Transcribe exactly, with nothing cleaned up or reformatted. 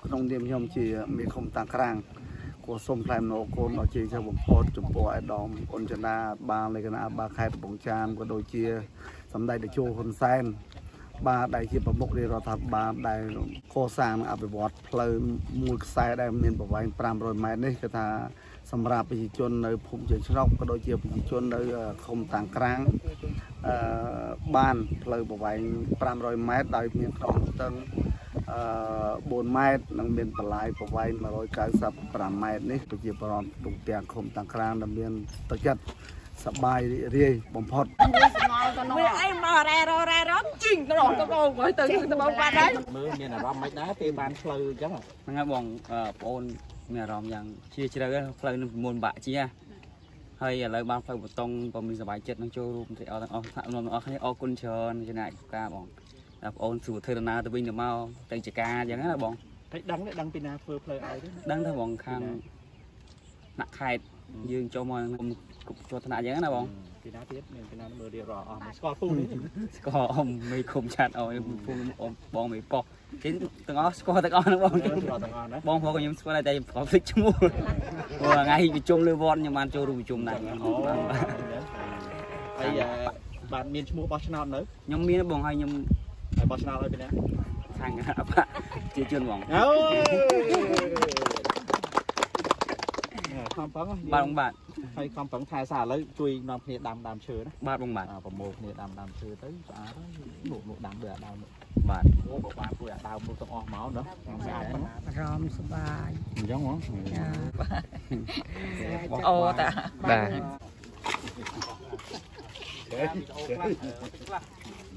ក្នុងនាមខ្ញុំជាមេឃុំតាំងក្រាំងគួរសុំផ្លែម្នោកូនឲ្យជាចៅបំផុតចំពោះឯកឧត្តមអ៊ុនចនាបាលនៃគណៈបាលខេត្តកំពង់ចាមក៏ដូចជាសម្ដេចតេជោហ៊ុនសែនបាទដែលជាប្រមុខរាជរដ្ឋាភិបាលដែលកសាងអភិវឌ្ឍផ្លូវមួយខ្សែដែលមានប្រវែងប្រាំរយម៉ែត្រនេះគឺថាសម្រាប់ប្រជាជននៅភូមិជើងឆ្នោកក៏ដូចជាប្រជាជននៅឃុំតាំងក្រាំងអឺបានផ្លូវប្រវែងប្រាំរយម៉ែត្រដោយមានខ្នងស្ទឹងអឺបួនម៉ែត្រនិងមានបន្លាយប្រវែងមួយរយកៅសិបប្រាំម៉ែត្រនេះប្រជាពលរដ្ឋទូទាំងឃុំតាំងក្រាំងដែលមានទឹកចិត្តសប្បាយរីករាយបំផុតវាអីមករ៉ែរ៉ែរ៉ជីងទៅទៅទៅទៅបងបាត់ហើយមើលមានអារម្មណ៍មិនដែរពេលបានផ្លូវអញ្ចឹងហ្នឹងហើយបងប្អូនមានអារម្មណ៍យ៉ាងជាជ្រៅផ្លូវនឹងមុនបាក់ជាហើយឥឡូវបានផ្លូវបតុងក៏មានសប្បាយចិត្តនឹងចូលរួមទាំងអស់ទាំងអស់ថានាំទាំងអស់គ្នាអរគុណច្រើនចំណាយការបងបងប្អូនសួរធ្វើដំណើរទៅវិញទៅមកទៅជាការអញ្ចឹងណាបងហើយដឹងទេដឹងពីណាធ្វើផ្លូវឲ្យទេដឹងថាបងខាងដាក់ខេត្តយើងចូលមកគ្រប់ជាប់ថ្នាក់អញ្ចឹងណាបងពីណាទៀតមានពីណាមើលរៀបរាប់អស់ស្គាល់ពូនេះស្គាល់អមមេឃុំឆាត់អស់ពូបងមេប៉ោះគេទាំងអស់ស្គាល់ទាំងអស់ហ្នឹងបងស្គាល់ទាំងអស់ណាបងប្រុសខ្ញុំស្គាល់តែខ្ញុំភ្លេចឈ្មោះព្រោះថ្ងៃប្រជុំលើវត្តខ្ញុំបានចូលរួមប្រជុំដែរអូហើយបានមានឈ្មោះបោះឆ្នោតនៅខ្ញុំមានបងហើយខ្ញុំហើយបោះឆ្នោតឲ្យពីណាខាងអបជាជនបងអូខំប្រឹងបាទបងបាទហើយខំប្រឹងថែសារឥឡូវជួយនាំគ្នាដាំដើមឈើណាបាទបងបាទប្រមូលគ្នាដាំដើមឈើទៅស្អាតហើយលោកលោកដាំដូចអាដើមបាទអូបើបានជួយអាដើមមកទាំងអស់មកណាស្អាតណាអារម្មណ៍សុបាយអញ្ចឹងហ៎អូតាបាទ